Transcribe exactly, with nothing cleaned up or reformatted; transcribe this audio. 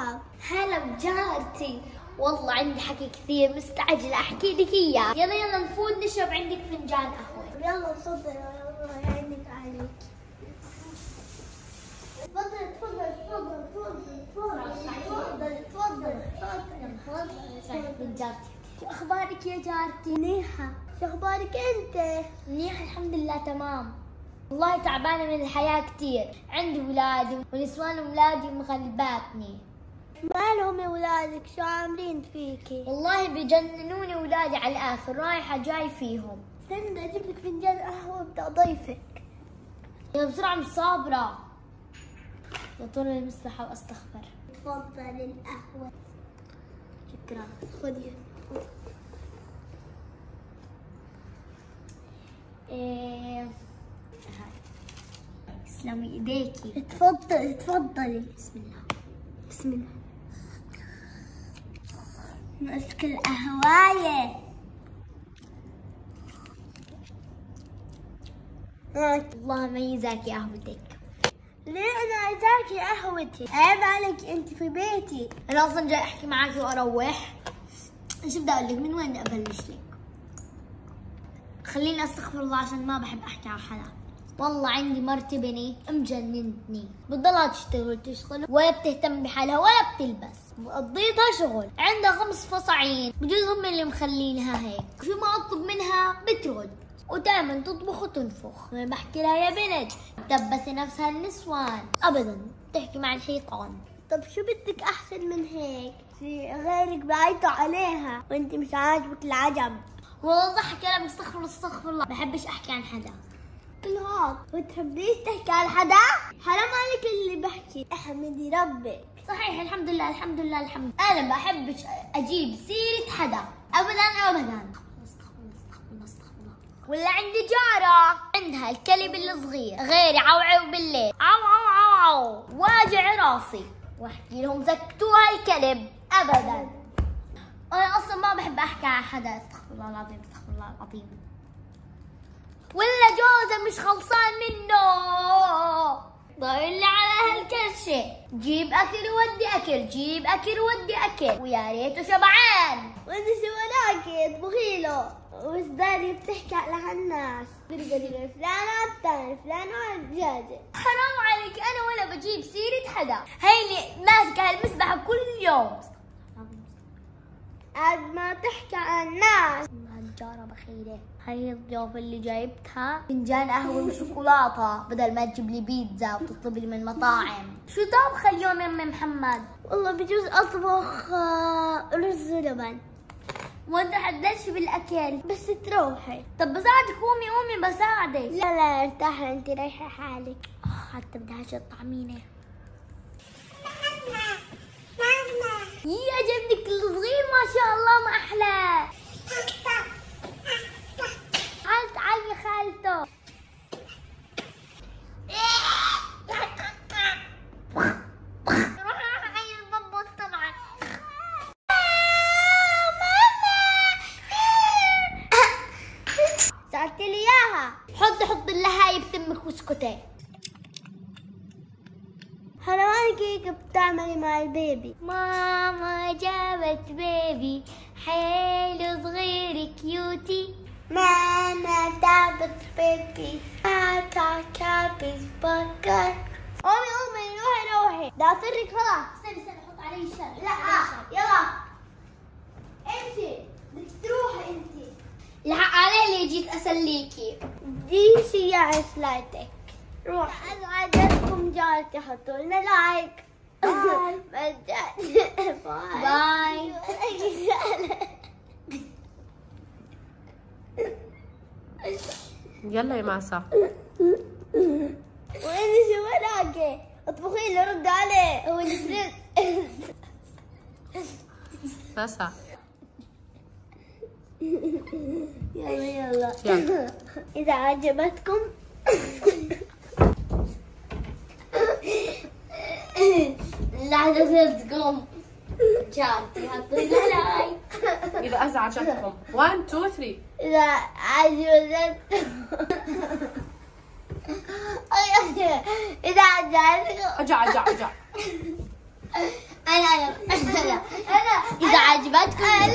الباب. هلا بجارتي، والله عندي حكي كثير مستعجلة أحكي لك إياه. يلا يلا نفوت نشرب عندك فنجان قهوة. يلا تفضل، الله يعينك عليك. تفضل تفضل تفضل تفضل تفضل تفضل تفضل تفضل بنت جارتي. شو أخبارك يا جارتي؟ منيحة. شو أخبارك أنت؟ منيحة الحمد لله تمام. والله تعبانة من الحياة كثير، عندي ولادي ونسوان ولادي مغلباتني. مالهم يا ولادك؟ شو عاملين فيكي؟ والله بجننوني ولادي على الآخر، رايحة جاي فيهم. استنى أجيب لك فنجان قهوة بدي أضيفك. يا بسرعة مش صابرة. يا ترى المسبحة وأستغفر. تفضل القهوة. شكرا. خذي. إيه تسلمي ايديكي. تفضلي تفضلي. بسم الله. بسم الله. مسك القهواية. الله ميزاك يا قهوتك. ليه انا عايزاكي قهوتي؟ عيب عليك، انت في بيتي. انا اصلا جاي احكي معاكي واروح. ايش بدي اقول لك؟ من وين بدي ابلش لك؟ خليني استغفر الله عشان ما بحب احكي على حدا. والله عندي مرتي بني مجننتني، بتضلها تشتغل تشتغل ولا بتهتم بحالها ولا بتلبس، مقضيتها شغل، عندها خمس فصاعين، بجوز هم اللي مخلينها هيك، شو ما اطلب منها بترد، ودائما تطبخ وتنفخ. ما بحكي لها يا بنت تبسي نفسها النسوان، ابدا بتحكي مع الحيطان. طب شو بدك احسن من هيك؟ في غيرك بعيطوا عليها وانت مش عاجبك العجب. والله ضحك كلام استغفر الله استغفر الله، بحبش احكي عن حدا. طلعت وتحبيش تحكي عن حدا؟ حرام عليك اللي بحكي، احمدي ربك. صحيح الحمد لله الحمد لله الحمد لله. انا ما بحبش اجيب سيرة حدا ابدا ابدا. استغفر الله استغفر الله استغفر الله. ولا عندي جارة عندها الكلب الصغير غيري عوعو بالليل، عو عو عو عو واجع راسي، واحكي لهم زكتوها الكلب ابدا. انا اصلا ما بحب احكي على حدا، استغفر الله العظيم استغفر الله العظيم. ولا جوزه مش خلصان منه، ضايل لي على هالكرشه، جيب اكل ودي اكل، جيب اكل ودي اكل، ويا ريته شبعان. وانت شو وراكي؟ اطبخي له، وش داري بتحكي على الناس، ترقدي له فلانة الثاني فلانة الدجاجة. حرام عليك، انا ولا بجيب سيرة حدا، هيني ماسكة هالمسبحة كل يوم. قد ما تحكي عن الناس. هالجارة بخيلة، هاي الضيافة اللي جايبتها فنجان قهوة وشوكولاتة بدل ما تجيب لي بيتزا وتطلب لي من مطاعم. شو طابخة اليوم يا أم محمد؟ والله بجوز أطبخ رز ولبن. وانت حددش بالاكل بس تروحي. طب بساعدك، قومي قومي بساعدك. لا لا ارتاحي، انت رايحه حالك. اه حتى بدها شي طعمينه. يا جدك الصغير ما شاء الله ما احلى. تعال تعال يا خالته. سألت لي اياها. حطي حطي لها هاي بتمك واسكتي. حرام عليك هيك بتعملي مع البيبي. ماما جابت بيبي حلو صغير كيوتي. ماما جابت بيبي فاتح كابس بكر. قومي قومي روحي روحي، ده سرك خلاص. استني استني حط علي الشر. لا يلا امشي، بدك تروحي انت. الحق علي اللي جيت اسليكي. دي سياحة سلايتك. روح. أسعدتكم جارتي، حطوا لنا لايك. باي باي. يلا يا معسى. وين شو وراكي؟ اطبخي له، رد عليه. هو الفريز. معسى يلا يلا يلا. إذا عجبتكم لا تزدكم جارتي حطوا لنا لايك. إذا أزعجتكم واحد اثنين ثلاثة. إذا عجبتكم إذا عجبتكم أجع أجع أجع انا انا انا انا اذا عجبتكم